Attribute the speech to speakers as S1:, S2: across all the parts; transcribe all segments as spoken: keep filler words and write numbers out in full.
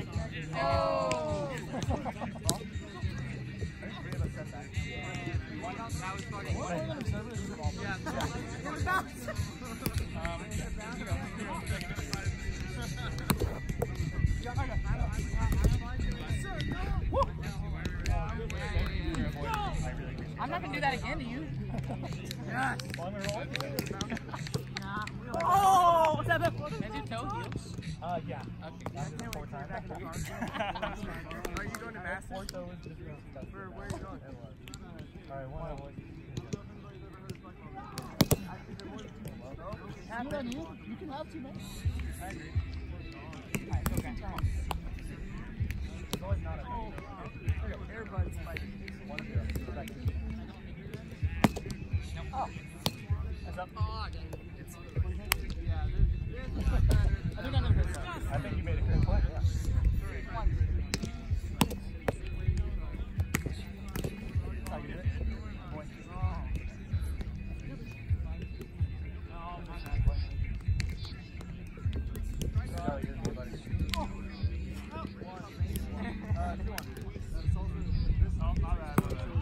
S1: Oh! I'm not gonna do that again to you. Yes. Oh! What's that? Can I do toe heels?
S2: Uh, yeah.
S1: Okay.
S2: Four times.
S3: Are you going to Masters?
S2: Where, where are you going? Alright, one more.
S4: You and you, you can have two minutes.
S2: I agree.
S1: Alright, okay.
S2: It's always not a oh.
S3: Everybody's fighting.
S2: One of you.
S1: Oh.
S2: That's up.
S3: Oh, I got it. It's, yeah, there's, there's
S4: I think I'm going to hit that.
S2: I think you made a good point, yeah.
S1: One.
S2: That's how you do it. Point. Oh, you're good, buddy. Oh. Uh, two one. Oh, my bad, my bad.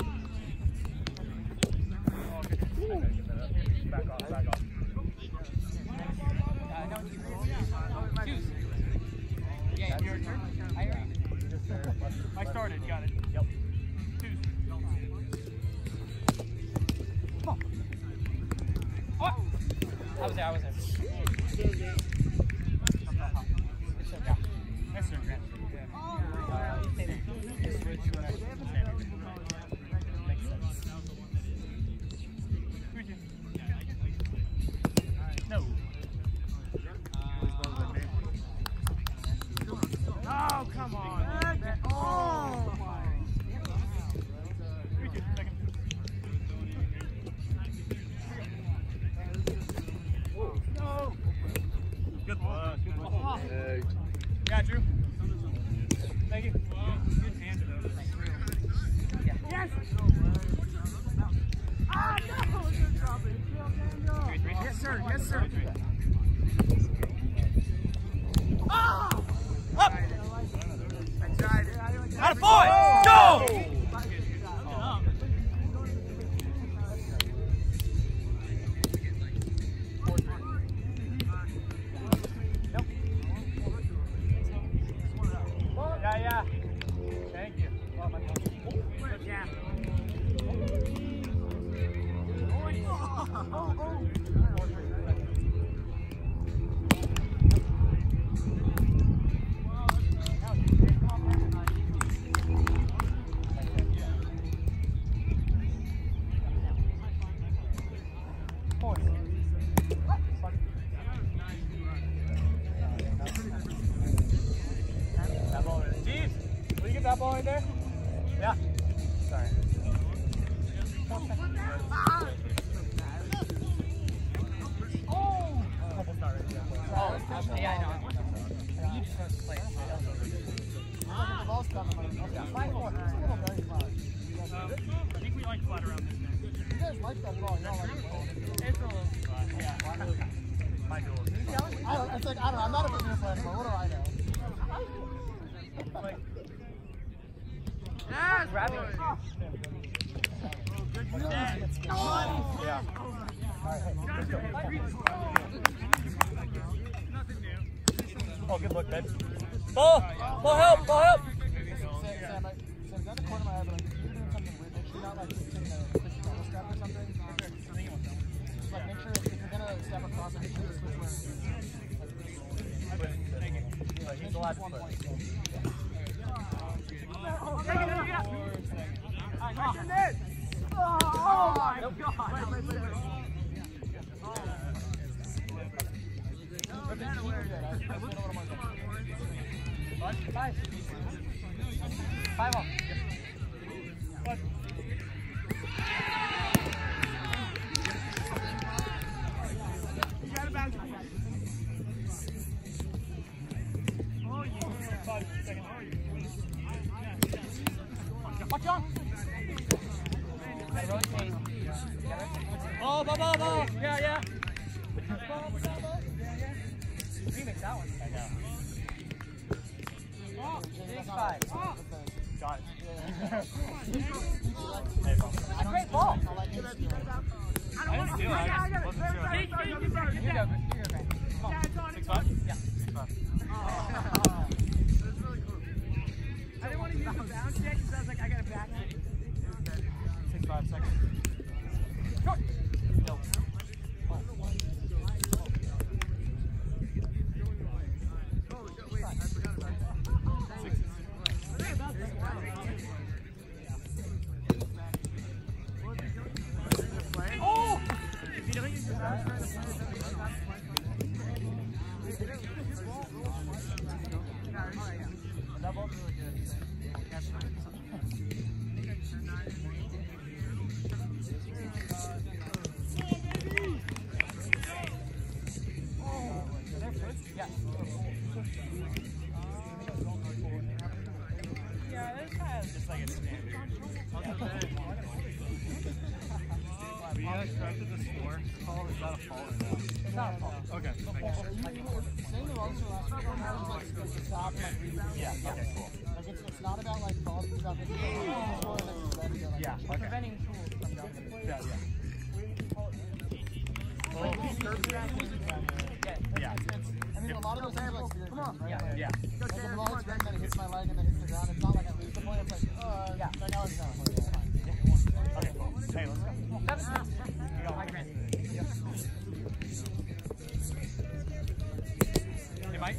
S2: Oh, okay. I gotta get that up. Back off, back off.
S1: Uh, no, two. Choose. Yeah,
S2: That's
S1: your turn. I already.
S2: Just there.
S5: I started, got it.
S2: Yep.
S1: Oh. Oh. I was there, I was there. It's okay.
S5: Yes, sir, Grant.
S1: Uh, you stay there.
S5: Just switch whatever.
S2: Makes sense.
S5: No. Oh, come on. Oh, my. No. Good one. Good one.
S2: Hey.
S5: Yeah, Drew. Thank you. Good hand, though.
S1: Yeah.
S5: Yes!
S3: Ah, no! Good job. Yes, sir. Yes, sir.
S5: Ah! Up!
S3: I tried it.
S5: Out of boy! Go! Yeah, yeah. Thank you. Oh, my God.
S3: Yeah.
S5: Oh, oh. That ball right there. Jeeves, will you get that ball right there? Yeah. Sorry. Oh! Almost not ready yet.
S1: Oh, yeah, I know. You just want to play it.
S4: The ball's coming, but it's okay. Five more. It's a little very flat.
S5: Um, I think we like flat around this net.
S4: You guys like that ball. You don't like the ball.
S5: It's a little flat. Yeah.
S2: My goal.
S4: I don't, it's like, I don't know. I'm not a big fan, but what do I know?
S2: Like,
S3: Yes,
S1: Grab it.
S3: boy.
S5: Oh, good for that.
S2: yeah. Alright, hey, let's go.
S5: Nothing new.
S2: Oh, good look, Ben. Ball! Ball help! Ball help!
S4: Sam, Sam, I, Sam, that's the corner of my head, but like, if you're doing something weird, make sure you're not like taking a push double step or something. Just like make sure if you're gonna step across, make sure you switch where.
S2: Like, he's the last one.
S5: Oh my God!
S4: Wait, wait, wait, wait.
S1: Five. Five off.
S5: What?
S3: You got it back.
S5: Oh, yeah. Five seconds.
S1: Watch on. Rotate. Oh, ball, ball, ball. Yeah, yeah. Ball, ball, ball. Yeah, yeah. Remix that one.
S2: I know.
S1: Oh. five.
S5: Got it.
S1: Yeah.
S5: Hey, bro.
S1: That's a great ball.
S4: I'll let him steal it.
S5: I didn't steal it. I just wasn't sure.
S1: Here you go, here you go, man. Come on.
S5: Six five? Yeah. Six five.
S3: I didn't want to use the bounce check because I was like, I got a back.
S5: Six five seconds.
S1: Short.
S5: No.
S1: Oh!
S5: That ball's really good.
S1: Yeah. Yeah, that's kind of just like a standard.
S5: But you guys corrected the score. Call is that a fault or no?
S1: It's not a fault.
S5: Okay. Thank you.
S4: Saying the wrong for last one happens like supposed to stop and like read.
S5: Yeah. Okay. Cool.
S4: Like it's, it's not about like falls and stuff. It's just score that you're ready to like.
S5: Yeah.
S1: We're
S5: Okay.
S1: preventing tools from going.
S5: Yeah. Yeah.
S4: Like these curves around here.
S5: Yeah.
S4: It's, it's, I mean, a lot of those have like spear curves, right?
S1: Yeah.
S4: Like,
S5: Yeah.
S4: like if the ball hits rim, then it hits my leg and then hits the ground. It's not like I lose the point. It's like, uh,
S1: Yeah.
S4: like I was down. It's fine.
S5: Okay. Cool. Hey, let's go.
S1: Seven. You go. Mike Grant.
S5: Hey, Mike.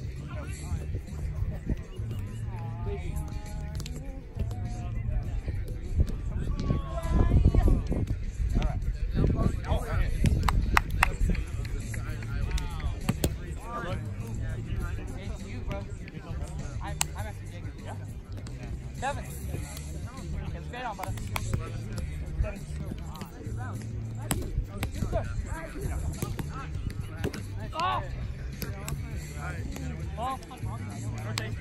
S1: It's you, bro. I'm, I'm after Jacob. Yeah. Seven. Get straight on, brother. Oh! Ball. Rotate.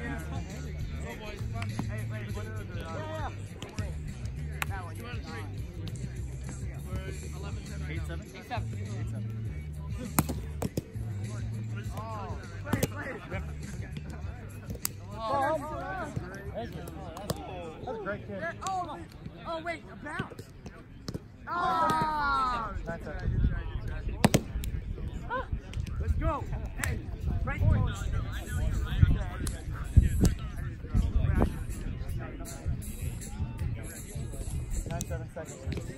S5: Eight seven.
S1: Eight seven.
S5: Eight seven.
S1: Oh.
S5: Thank you. That's a great kid.
S3: Oh, oh wait, a bounce. Oh!
S5: Nine seconds.
S3: Let's go. Hey, right point.
S5: Nine seven seconds.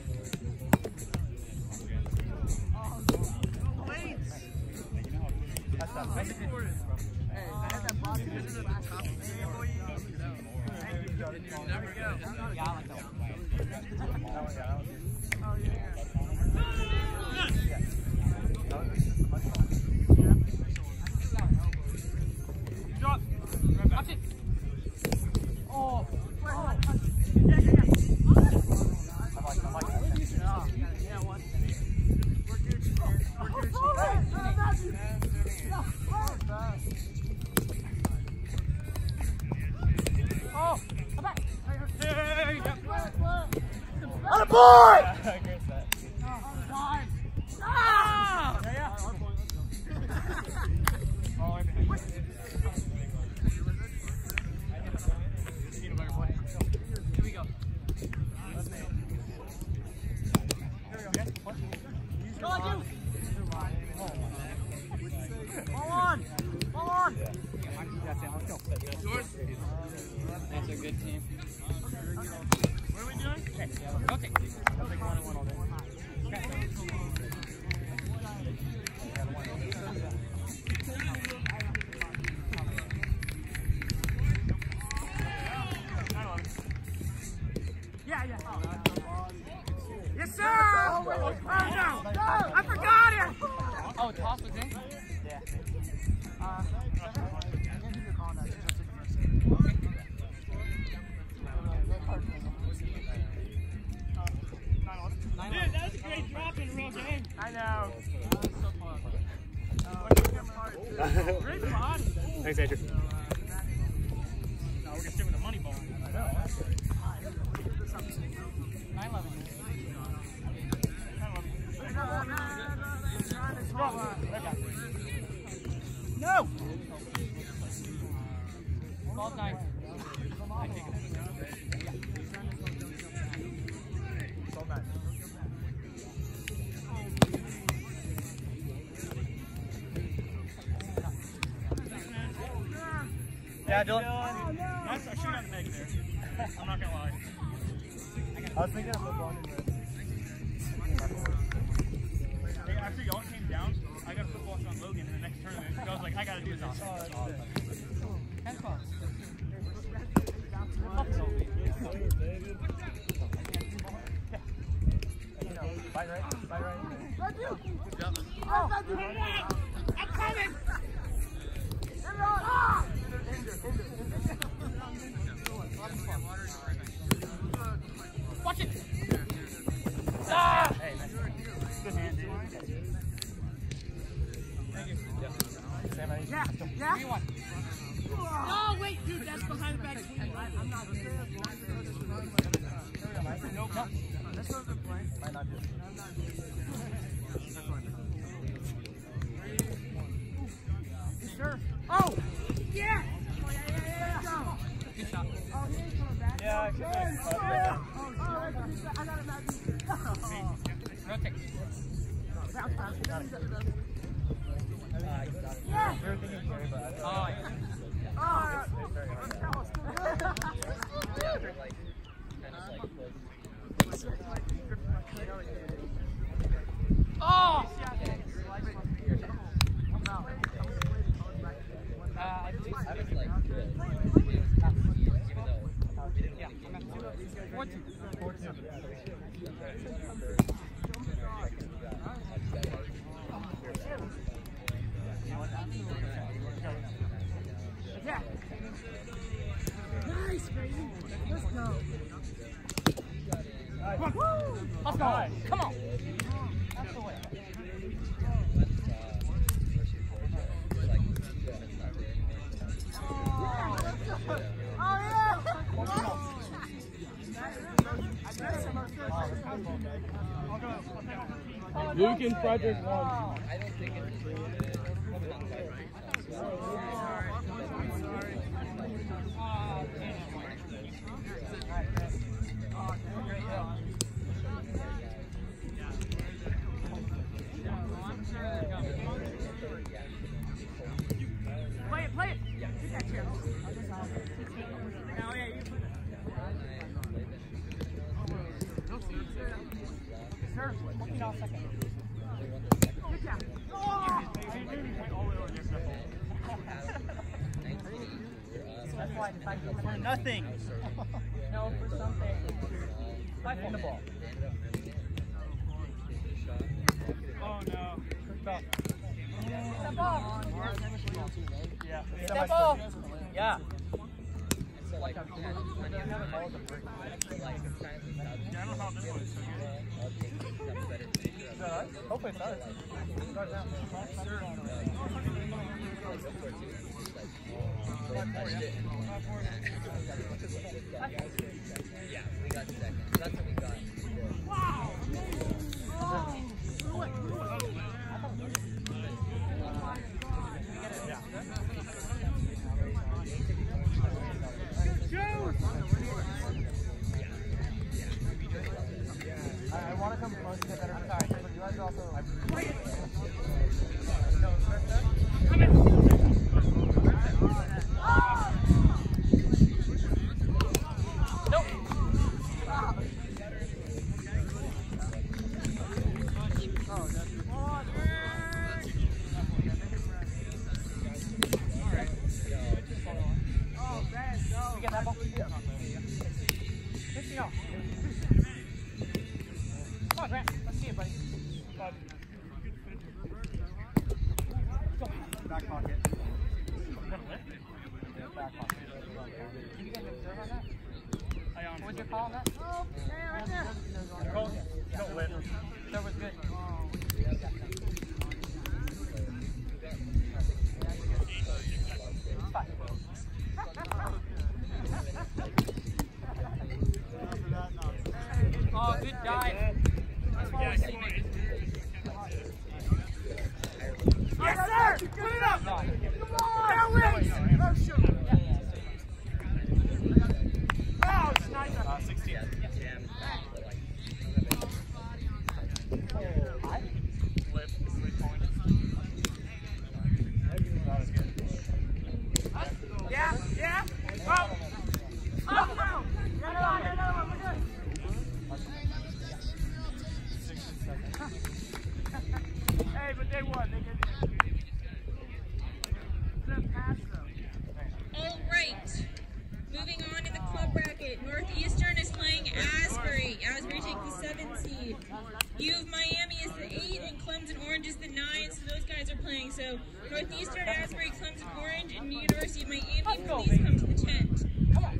S5: That's not nice.
S3: Hey, I had that body. This is at the top.
S1: Yeah, I like that one.
S5: That one, yeah, that was good.
S3: Oh, yeah.
S5: Yeah. That was just much fun.
S1: Drop. Right back. Watch it. Oh.
S3: Yeah, yeah, yeah.
S5: I'm like, I'm like,
S3: Yeah, yeah, one. We're Gucci, man. We're Gucci.
S1: Oh. Come back.
S3: Hey,
S5: on a board! Great set.
S3: God.
S1: Ah!
S5: Yeah, yeah. Oh,
S1: Here we go.
S3: Go on, you. Ball on. Ball on.
S5: That's it, let's go.
S1: That's a good team.
S3: What are we doing?
S1: Okay. Okay.
S5: I'll take one and one all day.
S3: Yeah, yeah. Yes, sir. Oh, no. I forgot it.
S1: Oh, toss was in?
S5: Yeah.
S4: Uh, I can't do your contact. It's just a first save.
S3: Dude, that was a great drop in a real game. I know. Great body.
S5: Thanks, Andrew.
S3: No, we're gonna stick with the money ball.
S5: I know.
S1: nine eleven.
S3: No.
S1: Ball's nine.
S5: Yeah, Dylan.
S3: Nice, I should have gotten the negative there. I'm not gonna lie.
S5: I was thinking of football.
S3: Hey, after y'all came down, I got a football shot on Logan in the next tournament. So I was like, I gotta do this.
S5: Oh, that's awesome.
S1: Ten calls.
S5: Bite right, bite right.
S3: Oh, I'm coming! Watch it! Ah!
S5: Hey, nice.
S3: Good hand, dude.
S5: Thank you. Yep. Sam, I need
S3: Yeah,
S5: you.
S3: yeah.
S1: Three one.
S3: Oh, wait, dude, that's behind the back. I'm not there.
S5: Nope. Nope.
S3: This one's a play.
S5: Might not do it.
S3: Sure. Oh! Yeah! Oh, yeah, yeah, yeah, yeah.
S1: Good shot.
S3: Oh, he ain't coming back.
S5: Yeah, I could
S3: Yeah.
S5: have.
S3: Oh, yeah. Oh, that's a good shot. I got it back. Oh.
S1: Rotate.
S3: Bounce, bounce.
S5: Yeah. We were thinking Jerry, but I don't know.
S1: Oh, yeah.
S3: Oh,
S5: It's very hard.
S3: that was good.
S1: Oh! Uh, I believe so. Yeah, I'm at two. Four two.
S5: Four two.
S3: Yeah. Nice, baby. Let's go. Woo!
S1: Let's go. Come on. That's the way.
S3: Oh, yeah.
S2: Luke and Frederick won.
S3: Play it, play it. Get that chair. Now, yeah, you put it. Sir, fourteen dollars second. Good job. Oh!
S1: That's why I decided
S5: For nothing.
S1: no for something. Five
S5: In the ball.
S3: Oh, no.
S5: Stop.
S1: Step off.
S5: Yeah.
S1: Step off.
S5: Yeah.
S3: Yeah, I don't know how this one is so good.
S5: Is that us? Hopefully it's us. Start down.
S6: Yeah, we got second. That's what we got.
S3: Wow! Oh! Threw it, threw it.
S5: I, I want to come close to get better. I'm sorry, but you guys are also. I,
S1: We get that ball. fifty off. Come on, Grant. Let's see it, buddy.
S5: back pocket.
S1: Did you guys observe on that?
S3: I honestly
S1: What was your call on that?
S3: Oh, yeah, right there.
S5: Cole, don't lift.
S1: That was good. It's fine. Oh, good dive. That's why I was saying it.
S3: Yes, sir! Put it up!
S1: No,
S3: Come on! Wins! Oh, shoot.
S1: yeah, yeah.
S3: Oh, it's nice.
S5: Uh, sixteen.
S6: Yeah.
S5: Oh.
S7: So Northeastern, Asbury, Clemson Orange, and University of Miami, please come to the tent.
S1: Come on.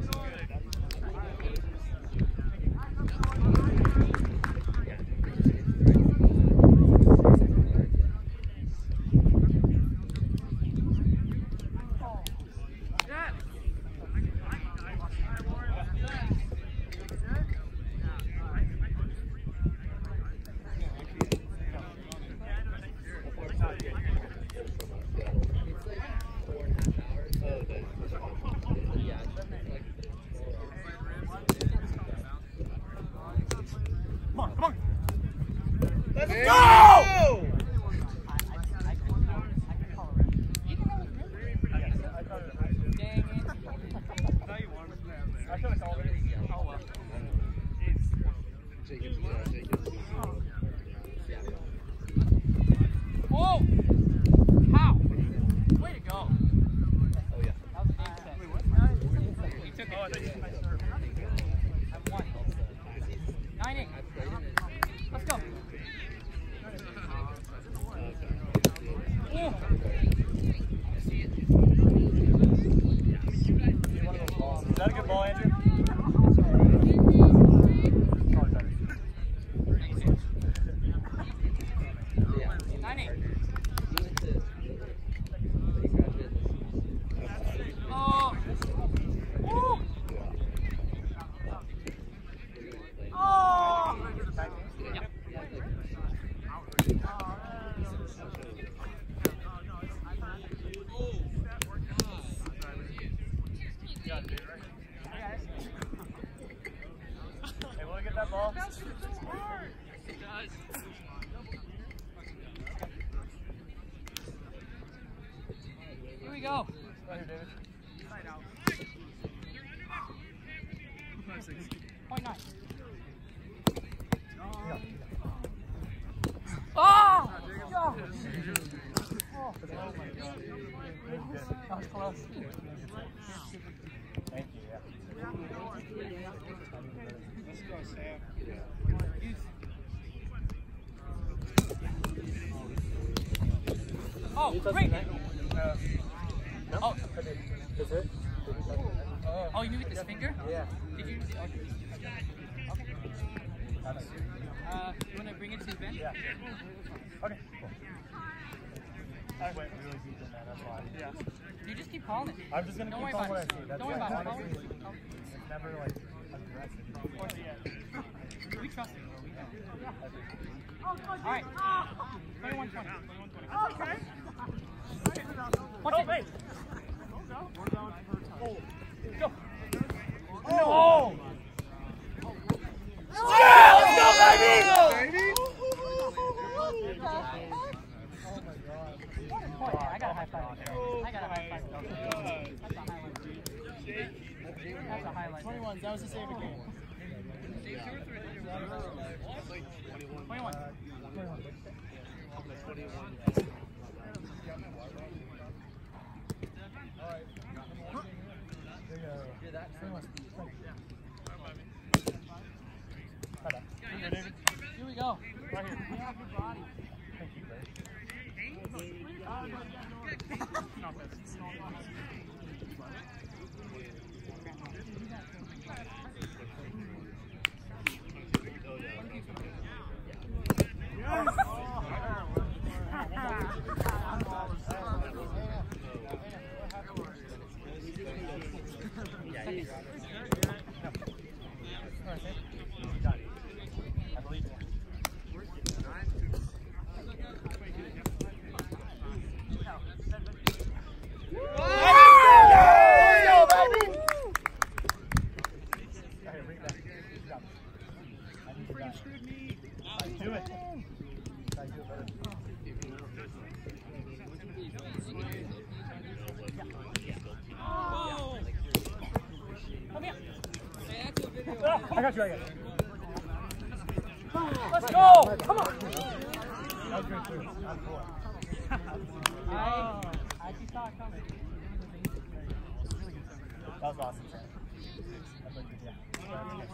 S1: Here we go.
S5: Right here, David.
S1: Point nine. Oh! Oh! Oh! That was close.
S5: Thank you, yeah.
S1: Let's go, Sam. Oh, great!
S5: Uh, no?
S1: Oh.
S5: Is it?
S1: Oh, oh, you moved this finger?
S5: Yeah.
S1: Did you? Okay. Okay. Uh, you want to bring it to the bench?
S5: Yeah. Okay, cool. I went really deep in that, that's why. Yeah.
S1: You just keep calling it.
S5: I'm just going to
S1: Don't
S5: keep
S1: worry
S5: calling what I
S1: about
S5: see.
S1: it.
S5: That's
S1: Don't worry
S5: why
S1: about it.
S5: I
S1: Call
S5: honestly-
S1: it.
S5: It's never like aggressive.
S1: We trust you, bro. We know. All right. twenty-one twenty.
S3: Okay.
S1: Watch it.
S5: Go!
S3: Oh!
S5: Yeah! Let's go, baby!
S1: I got a high five. I got a high five. That's a highlight. That's a highlight.
S4: twenty-one, that was the save again.
S1: twenty-one. Here we go.
S5: Right here.
S1: Yeah, good body.
S5: Thank you, baby. I believe in you. Do it. I do it better.
S1: Come here.
S5: I got you, I got you.
S1: Let's go. Come on.
S5: That was good too. That's cool.
S1: I, I just saw it coming.
S5: That was awesome, Sam. That's like,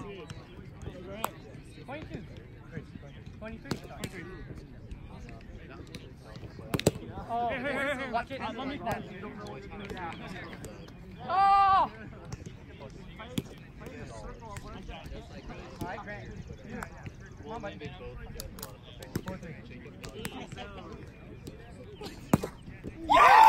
S5: yeah.
S1: twenty-two.
S5: Great.
S1: twenty-three. Oh,
S3: Hey, hey, hey, hey.
S1: watch it.
S3: Uh, let me
S1: Watch
S3: pass.
S1: it.
S3: You don't know what's going to happen.
S1: Oh! All right, Grant. Come on, buddy.
S3: Yeah!